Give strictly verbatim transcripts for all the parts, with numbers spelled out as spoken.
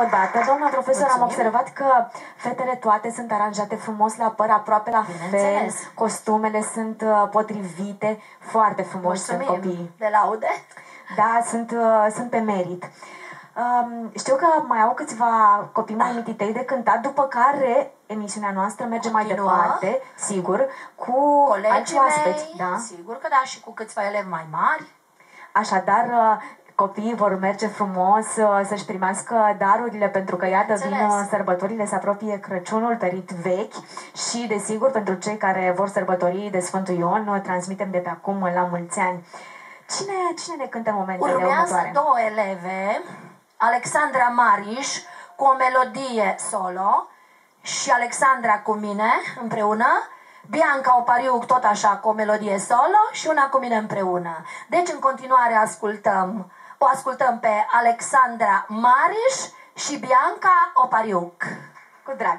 o dată. Doamna profesor, am observat că fetele toate sunt aranjate frumos la păr, aproape la fel. Costumele sunt uh, potrivite, foarte frumos sunt copiii. De laude? Da, sunt, uh, sunt pe merit. Um, știu că mai au câțiva copii mai mititei de cântat, după care emisiunea noastră merge Continua. mai departe, sigur, cu alți oaspeți. Da? Sigur că da, și cu câțiva elevi mai mari. Așadar, copiii vor merge frumos să-și primească darurile, pentru că, iată, vin sărbătorile, se apropie Crăciunul, perit vechi și, desigur, pentru cei care vor sărbători de Sfântul Ion, transmitem de pe acum la mulți ani. Cine, cine ne cântă momentele următoare? Urmează două eleve, Alexandra Mariș cu o melodie solo și Alexandra cu mine împreună, Bianca Opariuc tot așa cu o melodie solo și una cu mine împreună. Deci în continuare ascultăm, o ascultăm pe Alexandra Mariș și Bianca Opariuc. Cu drag!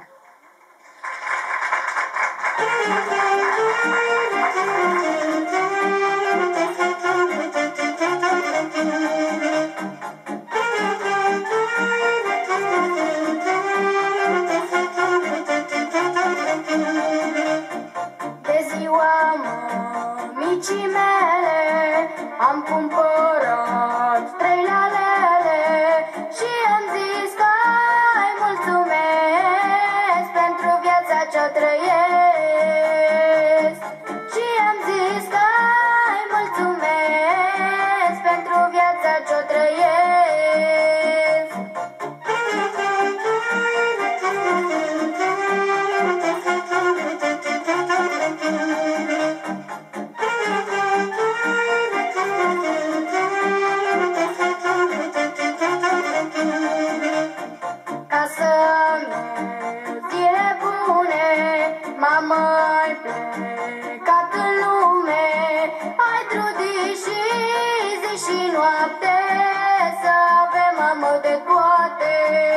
Micii mele am cumpărat trei lalele și am zis că îi mulțumesc pentru viața ce-o trăiesc. Și am zis că îi mulțumesc pentru viața ce-o trăiesc. Mai plecat în lume, ai trudit și zi și noapte să avem mamă de toate.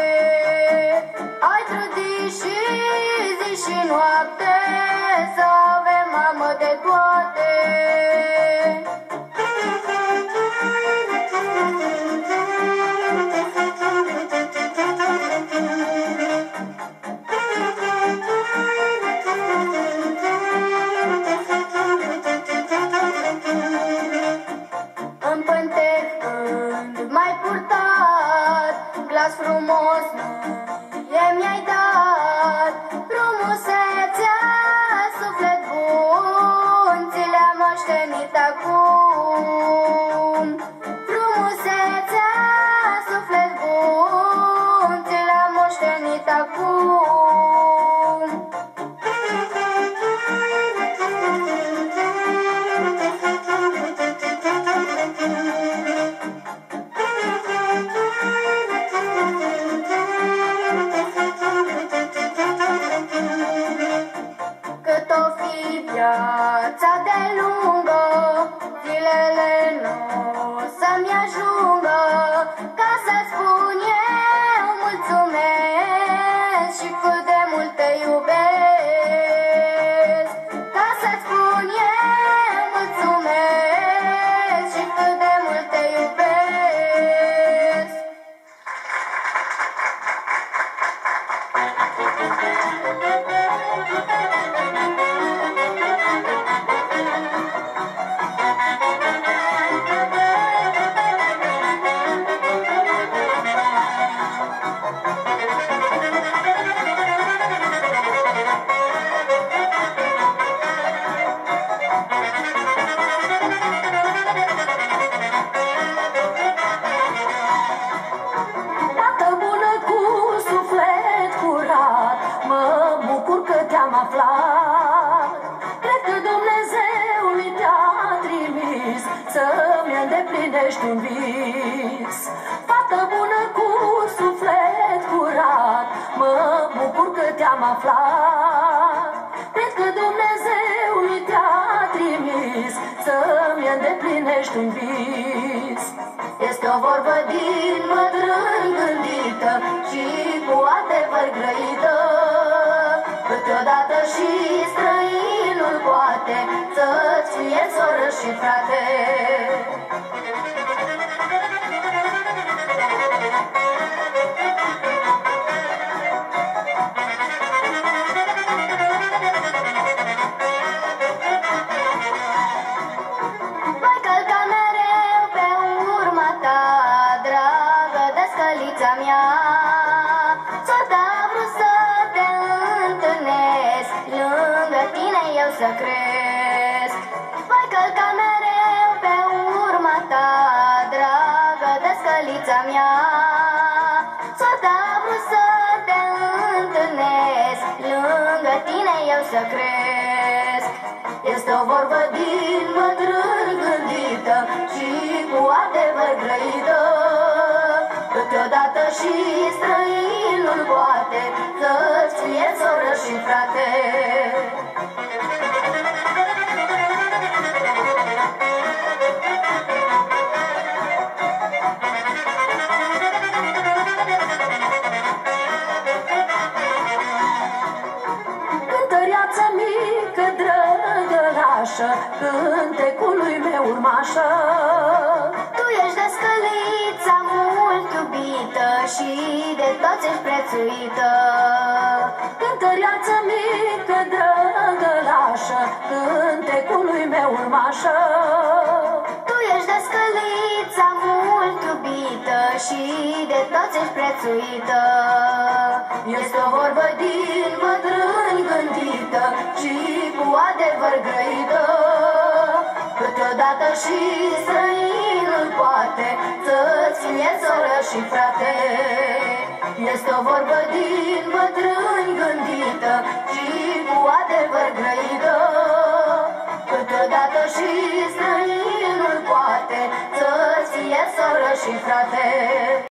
Ai trudit și zi și noapte să avem mamă de toate. Glas frumos mie mi-ai dat, frumusețea, suflet bun, ți le-am moștenit acum. Frumusețea, suflet bun, ți le-am moștenit acum. Viața de lungă, zilele nu să-mi ajungă ca să-ți spun eu mulțumesc și cât de mult te iubesc. Ca să-ți spun eu mulțumesc și cât de mult te iubesc. Te-am aflat, cred că Dumnezeu mi te-a trimis să-mi îndeplinești un vis. Fată bună cu suflet curat, mă bucur că te-am aflat. Cred că Dumnezeu mi te-a trimis să-mi îndeplinești un vis. Este o vorbă din bătrân gândită și cu adevăr grăită. Câteodată și străinul poate să-ți fie soră și frate. mea. Tot a vrut să te întâlnesc, lângă tine eu să cresc. Voi călca mereu pe urma ta, dragă dăscălița mea. Tot a vrut să te întâlnesc, lângă tine eu să cresc. Este o vorbă din bătrâni gândită și cu adevăr grăită. Câteodată și străinul poate să-ți fie soră și frate. Cântăreață mică, drăgălașă, cântecului meu urmașă. Tu ești dăscălița mult iubită și de toți ești prețuită. Cântăreață mică, drăgălașă, cântecului meu urmașă. Tu ești dăscălița mult iubită și de toți ești prețuită. Este o vorbă din bătrâni gândită și cu adevăr grăită. Câteodată și străinul poate să-ți fie soră și frate. Este o vorbă din bătrâni gândită și cu adevăr grăită. Câteodată și străinul poate să-ți fie soră și frate.